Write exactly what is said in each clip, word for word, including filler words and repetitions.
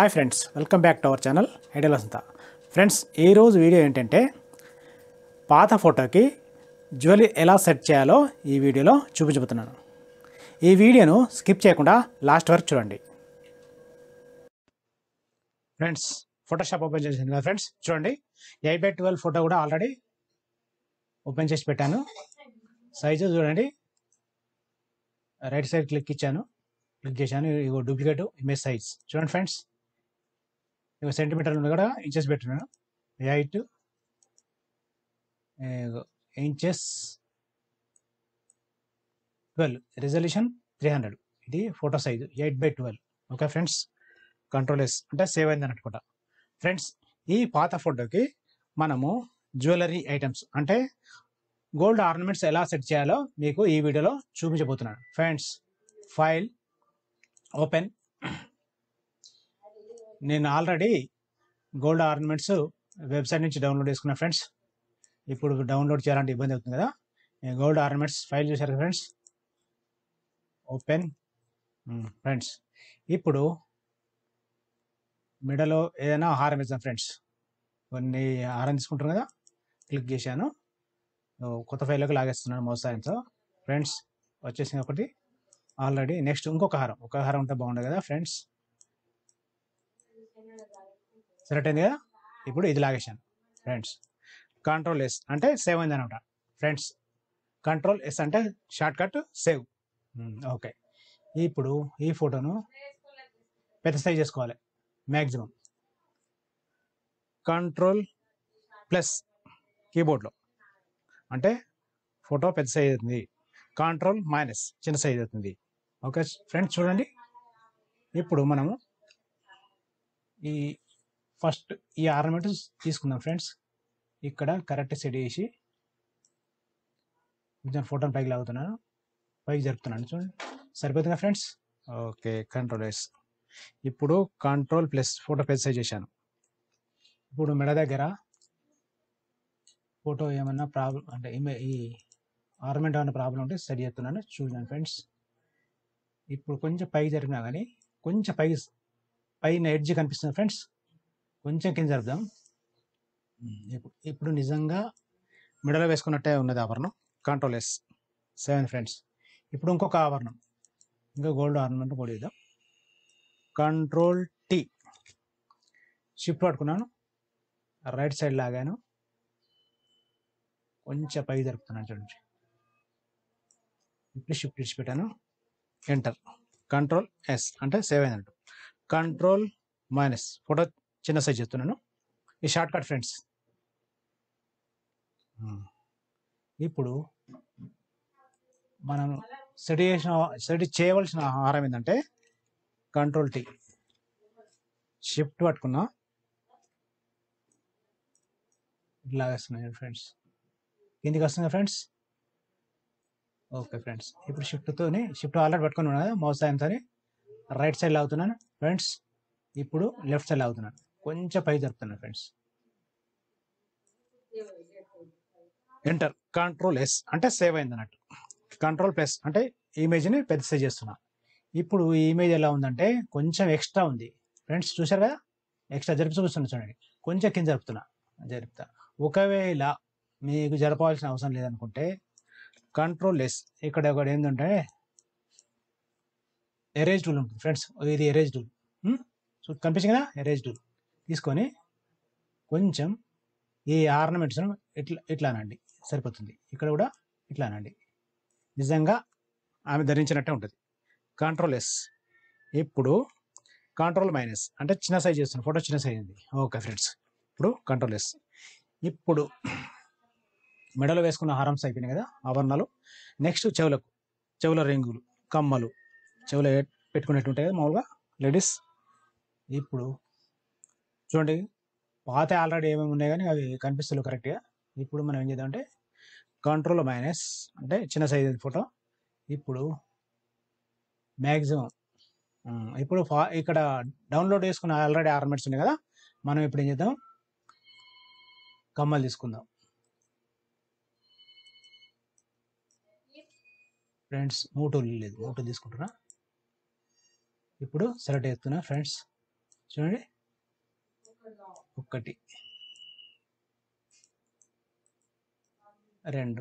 Hi friends, welcome back to our channel ideal Vasantha. Friends, ఈరోజు video ఏంటంటే పాత ఫోటోకి జ్యువెలరీ ఎలా సెట్ చేయాలో ఈ వీడియోలో చూపించబోతున్నాను. ఈ వీడియోను స్కిప్ చేయకుండా లాస్ట్ వరకు చూడండి. ఫ్రెండ్స్, ఫోటోషాప్ ఓపెన్ చేసింది కదా ఫ్రెండ్స్, చూడండి ఎయిట్ బై ట్వెల్వ్ ఫోటో కూడా ఆల్రెడీ ఓపెన్ చేసి పెట్టాను. సైజు చూడండి, రైట్ సైడ్ క్లిక్ ఇచ్చాను, క్లిక్ చేశాను. ఇగో డూప్లికేట్ ఇమేజ్ సైజ్ చూడండి ఫ్రెండ్స్, ఇక సెంటీమీటర్లు ఉంది కూడా ఇంచెస్ పెట్టినాను. Eight inches twelve resolution three hundred. ఇది photo size eight by twelve. Okay friends, control S అంటే సేవ్ అయింది అనుకుంటా. ఫ్రెండ్స్, ఈ పాత ఫోటోకి మనము జ్యువెలరీ ఐటమ్స్ అంటే గోల్డ్ ఆర్నమెంట్స్ ఎలా సెట్ చేయాలో మీకు ఈ వీడియోలో చూపించబోతున్నాను. Friends, file open. నేను ఆల్రెడీ గోల్డ్ ఆర్నమెంట్స్ వెబ్సైట్ నుంచి డౌన్లోడ్ చేసుకున్నా ఫ్రెండ్స్. ఇప్పుడు డౌన్లోడ్ చేయాలంటే ఇబ్బంది అవుతుంది కదా. గోల్డ్ ఆర్నమెంట్స్ ఫైల్ చూసారు కదా ఫ్రెండ్స్, ఓపెన్. ఫ్రెండ్స్, ఇప్పుడు మిడలో ఏదైనా హారం ఇద్దాం ఫ్రెండ్స్. కొన్ని హారం తీసుకుంటారు కదా, క్లిక్ చేశాను, కొత్త ఫైల్లోకి లాగేస్తున్నాను మౌస్ సాయంతో. ఫ్రెండ్స్, వచ్చేసింది ఒకటి ఆల్రెడీ. నెక్స్ట్ ఇంకొక హారం, ఒక హారం ఉంటే బాగుండదు కదా ఫ్రెండ్స్. సెలెక్ట్ అయింది కదా, ఇప్పుడు ఇది లాగేశాను ఫ్రెండ్స్. కంట్రోల్ ఎస్ అంటే సేవ్ అయింది అనమాట ఫ్రెండ్స్. కంట్రోల్ ఎస్ అంటే షార్ట్ కట్ సేవ్. ఓకే, ఇప్పుడు ఈ ఫోటోను పెద్ద సైజ్ చేసుకోవాలి మ్యాక్సిమం. కంట్రోల్ ప్లస్ కీబోర్డ్లో అంటే ఫోటో పెద్ద సైజ్ అవుతుంది, కంట్రోల్ మైనస్ చిన్న సైజ్ అవుతుంది. ఓకే ఫ్రెండ్స్, చూడండి ఇప్పుడు మనము ఈ ఫస్ట్ ఈ ఆర్నమెంట్ తీసుకుందాం ఫ్రెండ్స్. ఇక్కడ కరెక్ట్ సెట్ చేసి కొంచెం ఫోటోని పైకి లాగుతున్నాను, పైకి జరుపుతున్నాను. చూడండి సరిపోతుందా ఫ్రెండ్స్. Okay, control S. ఇప్పుడు కంట్రోల్ ప్లస్ ఫోటో పెద్ద సైజ్ చేశాను. ఇప్పుడు మెడ దగ్గర ఫోటో ఏమన్నా ప్రాబ్లం అంటే ఇమే ఈ ఆర్నమెంట్ ఏమన్నా ప్రాబ్లం ఉంటే సెట్ చేస్తున్నాను. చూడండి ఫ్రెండ్స్, ఇప్పుడు కొంచెం పైకి జరిగినా కానీ కొంచెం పైకి పైన ఎడ్జ్ కనిపిస్తుంది ఫ్రెండ్స్, కొంచెం కింద జరుపుదాం. ఇప్పుడు ఇప్పుడు నిజంగా మెడలో వేసుకున్నట్టే ఉన్నది ఆభరణం. Control S seven friends. ఇప్పుడు ఇంకొక ఆభరణం, ఇంకా గోల్డ్ ఆర్నమెంట్ కూడా ఇద్దాం. కంట్రోల్ టీ, షిఫ్ట్ పట్టుకున్నాను, రైట్ సైడ్ లాగాను, కొంచెం పైకి జరుపుతున్నాను చూడండి. ఇప్పుడు షిఫ్ట్ ఇచ్చి పెట్టాను, ఎంటర్. కంట్రోల్ ఎస్ అంటే సేవ్ అయినట్టు. కంట్రోల్ మైనస్ ఫోటో చిన్న సైజ్ చెప్తున్నాను, ఈ షార్ట్ కట్ ఫ్రెండ్స్. ఇప్పుడు మనం సెట్ చేసిన సెట్ చేయవలసిన ఆహారం ఏంటంటే కంట్రోల్ టీ, షిఫ్ట్ పట్టుకున్నా, ఇట్లా వస్తున్నాయి ఫ్రెండ్స్, కిందికి వస్తుంది ఫ్రెండ్స్. ఓకే ఫ్రెండ్స్, ఇప్పుడు షిఫ్ట్తోని షిఫ్ట్ ఆల్రెడీ పట్టుకుని ఉన్నా కదా మౌస్ సాయంతో రైట్ సైడ్ లాగుతున్నాను ఫ్రెండ్స్. ఇప్పుడు లెఫ్ట్ సైడ్ లాగుతున్నాను, కొంచెం పై జరుపుతున్నాను ఫ్రెండ్స్. ఎంటర్. కంట్రోల్ ఎస్ అంటే సేవ్ అయింది అన్నట్టు. కంట్రోల్ ప్లస్ అంటే ఇమేజ్ని పెద్ద సైజ్ చేస్తున్నా. ఇప్పుడు ఈ ఇమేజ్ ఎలా ఉందంటే కొంచెం ఎక్స్ట్రా ఉంది ఫ్రెండ్స్, చూసారు కదా, ఎక్స్ట్రా జరిపి చూపిస్తున్నా చూడండి, కొంచెం కింద జరుపుతున్నా, జరుపుతా. ఒకవేళ మీకు జరపాల్సిన అవసరం లేదనుకుంటే కంట్రోల్ లెస్, ఇక్కడ ఒకటి ఏంటంటే ఎరేజ్ టూల్ ఉంటుంది ఫ్రెండ్స్. ఇది ఎరేజ్ టూల్ కనిపించింది కదా, ఎరేజ్ టూల్ తీసుకొని కొంచెం ఈ ఆర్నమెంట్స్ ఇట్లా ఇట్లా అనండి, సరిపోతుంది. ఇక్కడ కూడా ఇట్లా అనండి, నిజంగా ఆమె ధరించినట్టే ఉంటుంది. Control S. ఇప్పుడు కంట్రోల్ మైనస్ అంటే చిన్న సైజ్ చేస్తున్నాను, ఫోటో చిన్న సైజ్ ఉంది. ఓకే ఫ్రెండ్స్, ఇప్పుడు కంట్రోల్ ఎస్. ఇప్పుడు మెడలో వేసుకున్న హారమ్స్ అయిపోయినాయి కదా, ఆభరణాలు. నెక్స్ట్ చెవులకు, చెవుల రింగులు, కమ్మలు, చెవుల పెట్టుకునేట్టు ఉంటాయి కదా మామూలుగా లేడీస్. ఇప్పుడు చూడండి, పాత ఆల్రెడీ ఏమేమి ఉన్నాయి కానీ అవి కనిపిస్తలేవు కరెక్ట్గా. ఇప్పుడు మనం ఏం చేద్దామంటే కంట్రోల్ మైనస్ అంటే చిన్న సైజ్ ఫోటో. ఇప్పుడు మ్యాక్సిమం ఇప్పుడు ఇక్కడ డౌన్లోడ్ చేసుకున్న ఆల్రెడీ ఆర్నమెంట్స్ ఉన్నాయి కదా, మనం ఇప్పుడు ఏం చేద్దాం, కమ్మలు తీసుకుందాం ఫ్రెండ్స్. మూటోలు లేదు, మూటోలు తీసుకుంటున్నా. ఇప్పుడు సెలెక్ట్ చేస్తున్నా ఫ్రెండ్స్, చూడండి, ఒకటి, రెండు,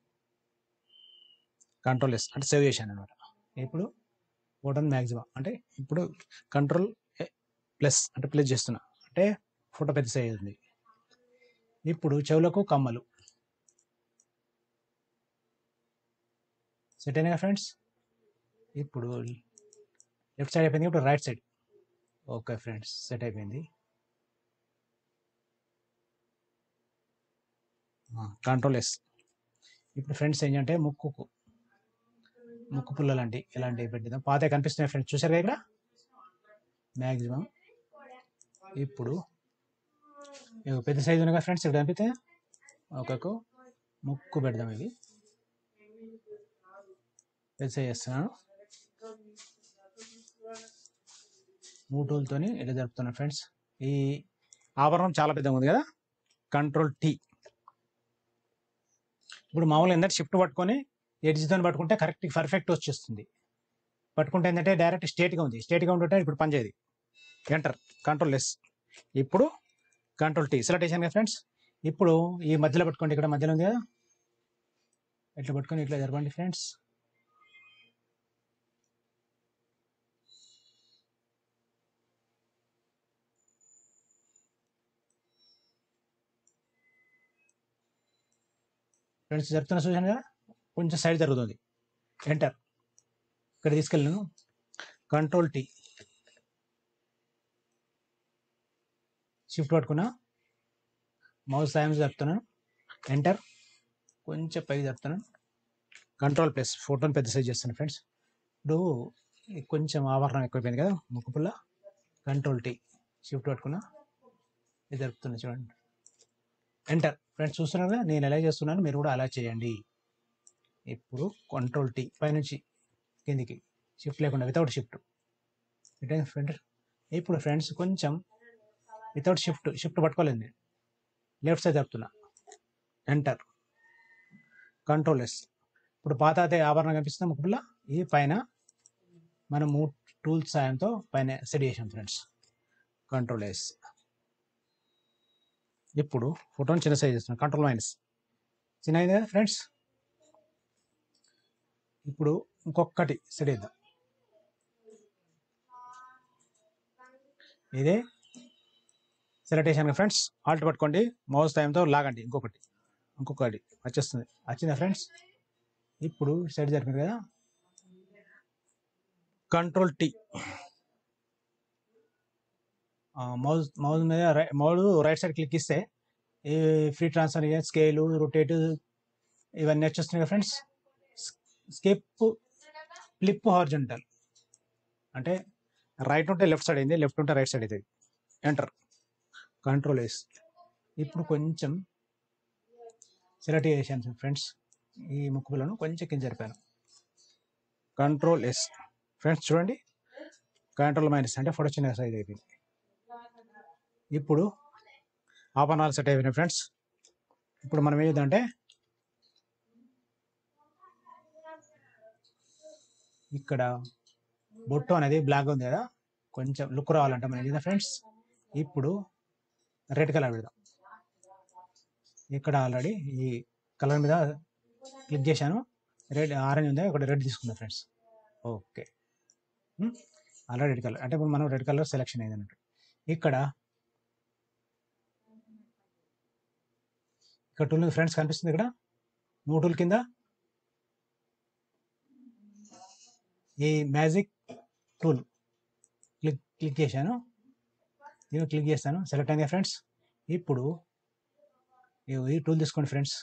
కంట్రోల్ ఎస్ అంటే సేవ్ చేశాను అనమాట. ఇప్పుడు ఫోటోని మ్యాక్సిమం అంటే ఇప్పుడు కంట్రోల్ ప్లస్ అంటే ప్లస్ చేస్తున్నా అంటే ఫోటో పెద్ద సైజ్ ఉంది. ఇప్పుడు చెవులకు కమ్మలు సెట్ అయినాయి ఫ్రెండ్స్. ఇప్పుడు లెఫ్ట్ సైడ్ అయిపోయింది, ఇప్పుడు right side. Okay friends, set అయిపోయింది. Control S. ఇప్పుడు ఫ్రెండ్స్ ఏంటంటే ముక్కుకు ముక్కు పుల్ల లాంటి ఇలాంటివి పెట్టిద్దాం. పాత కనిపిస్తున్నాయి ఫ్రెండ్స్, చూసారు ఇక్కడ మ్యాక్సిమం. ఇప్పుడు పెద్ద సైజు ఉన్నాయి కదా ఫ్రెండ్స్, ఇక్కడ కనిపిస్తే ఒకకు ముక్కు పెడదాం. ఇది పెద్ద సైజ్ చేస్తున్నాను, మూటూలతోని ఇలా జరుపుతున్నాను ఫ్రెండ్స్. ఈ ఆభరణం చాలా పెద్దగా ఉంది కదా, కంట్రోల్ టీ. ఇప్పుడు మామూలుగా ఏంటంటే షిఫ్ట్ పట్టుకొని ఎడ్జ్తో పట్టుకుంటే కరెక్ట్ పర్ఫెక్ట్ వచ్చేస్తుంది. పట్టుకుంటే ఏంటంటే డైరెక్ట్ స్ట్రేట్గా ఉంది, స్ట్రేట్గా ఉంటుంటే ఇప్పుడు పనిచేయదు. Enter, control S. ఇప్పుడు కంట్రోల్ టీ సెలెక్ట్ చేశాను కదా ఫ్రెండ్స్. ఇప్పుడు ఈ మధ్యలో పట్టుకోండి, ఇక్కడ మధ్యలో ఉంది కదా, ఇట్లా పట్టుకొని ఇట్లా జరపండి ఫ్రెండ్స్. ఫ్రెండ్స్ జరుపుతున్న చూసాను కదా, కొంచెం సైడ్ జరుగుతుంది. ఎంటర్, ఇక్కడ తీసుకెళ్ళాను. కంట్రోల్ టీ, షిఫ్ట్ పట్టుకున్నా, మౌస్ సాయం జరుపుతున్నాను. ఎంటర్, కొంచెం పైకి జరుపుతున్నాను. కంట్రోల్ ప్లస్, ఫోటోని పెద్ద సైజ్ చేస్తాను ఫ్రెండ్స్. ఇప్పుడు కొంచెం ఆవరణం ఎక్కువైపోయింది కదా ముక్కు పుల్ల. కంట్రోల్ టీ, షిఫ్ట్ పట్టుకున్నా, ఇది జరుపుతున్నా చూడండి. ఎంటర్ ఫ్రెండ్స్, చూస్తున్నారు కదా నేను ఎలా చేస్తున్నాను, మీరు కూడా అలా చేయండి. ఇప్పుడు కంట్రోల్ టీ పైనుంచి కిందికి షిఫ్ట్ లేకుండా వితౌట్ షిఫ్ట్. ఫ్రెండ్స్ ఇప్పుడు ఫ్రెండ్స్ కొంచెం వితౌట్ షిఫ్ట్ షిఫ్ట్ పట్టుకోలేదు నేను, లెఫ్ట్ సైడ్ జరుపుతున్నా. Enter, control S. ఇప్పుడు పాత అదే ఆభరణం కనిపిస్తుంది ముక్కు పుల్ల, ఈ పైన మనం మూడు టూల్స్ సాయంతో పైన సెట్ చేసాం ఫ్రెండ్స్. Control S. ఇప్పుడు ఫోటోని చిన్న సైజ్ చేస్తున్నాం, కంట్రోల్ మైనస్. చిన్న అయింది కదా ఫ్రెండ్స్. ఇప్పుడు ఇంకొకటి సెట్ చేద్దాం. ఇదే సెలెక్ట్ చేశాను ఫ్రెండ్స్. ఆల్ట్ పట్టుకోండి, మౌస్ టైంతో లాగండి, ఇంకొకటి ఇంకొకటి వచ్చేస్తుంది. వచ్చిందా ఫ్రెండ్స్. ఇప్పుడు సెట్ జరిపింది కదా, కంట్రోల్ టీ, మౌజ్ మౌజ్ మీద మౌజ్ రైట్ సైడ్ క్లిక్ ఇస్తే ఈ ఫ్రీ ట్రాన్స్ఫర్, స్కేలు, రొటేట్ ఇవన్నీ వచ్చేస్తున్నాయి ఫ్రెండ్స్. స్కిప్, ఫ్లిప్, హారిజాంటల్ అంటే రైట్ ఉంటే లెఫ్ట్ సైడ్ అయింది, లెఫ్ట్ ఉంటే రైట్ సైడ్ అవుతుంది. Enter, control S. ఇప్పుడు కొంచెం సెలెక్ట్ చేశాను ఫ్రెండ్స్, ఈ ముక్కు పుల్లను కొంచెం కింద జరిపాను. కంట్రోల్ ఎస్ ఫ్రెండ్స్, చూడండి కంట్రోల్ మైనస్ అంటే ఫోటో చిన్న సైజ్ అయిపోయింది. ఇప్పుడు ఆపనాలు సెట్ అయిపోయినాయి ఫ్రెండ్స్. ఇప్పుడు మనం ఏం చేద్దామంటే ఇక్కడ బొట్టు అనేది బ్లాక్ ఉంది కదా, కొంచెం లుక్ రావాలంటే మనం ఏం చేద్దాం ఫ్రెండ్స్, ఇప్పుడు రెడ్ కలర్ పెడదాం. ఇక్కడ ఆల్రెడీ ఈ కలర్ మీద క్లిక్ చేశాను, రెడ్ ఆరెంజ్ ఉంది, ఇక్కడ రెడ్ తీసుకుందాం friends. Okay, already red colour అంటే ఇప్పుడు మనం రెడ్ కలర్ సెలెక్షన్ అయింది అన్నట్టు. ఇక్కడ ఇక్కడ టూల్ ఫ్రెండ్స్ కనిపిస్తుంది, ఇక్కడ మూడు టూల్ కింద ఈ మ్యాజిక్ టూల్ క్లిక్ క్లిక్ చేశాను, నేను క్లిక్ చేస్తాను, సెలెక్ట్ అయింది ఫ్రెండ్స్. ఇప్పుడు ఈ టూల్ తీసుకోండి ఫ్రెండ్స్,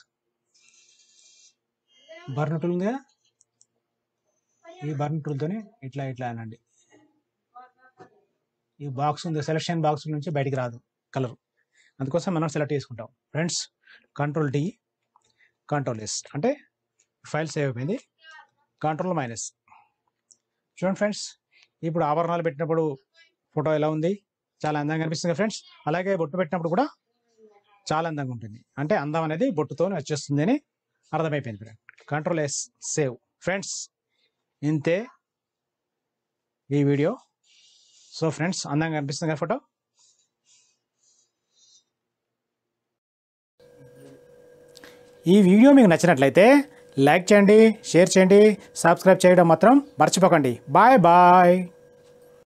బర్న్ టూల్ ఉంది కదా, ఈ బర్న్ టూల్తోనే ఇట్లా ఇట్లా అనండి. ఈ బాక్స్ ఉంది, సెలెక్షన్ బాక్స్ నుంచి బయటికి రాదు కలర్, అందుకోసం మనం సెలెక్ట్ చేసుకుంటాం friends. Control D, control S అంటే ఫైల్ సేవ్ అయిపోయింది. Control minus. చూడండి ఫ్రెండ్స్, ఇప్పుడు ఆభరణాలు పెట్టినప్పుడు ఫోటో ఎలా ఉంది, చాలా అందంగా కనిపిస్తుంది ఫ్రెండ్స్. అలాగే బొట్టు పెట్టినప్పుడు కూడా చాలా అందంగా ఉంటుంది, అంటే అందం అనేది బొట్టుతో వచ్చేస్తుంది అని అర్థమైపోయింది friend. Control S save friends. ఇంతే ఈ వీడియో. సో ఫ్రెండ్స్ అందంగా కనిపిస్తుంది కదా ఫోటో. ఈ వీడియో మీకు నచ్చినట్లయితే లైక్ చేయండి, షేర్ చేయండి, సబ్స్క్రైబ్ చేయడం మాత్రం మర్చిపోకండి. Bye bye.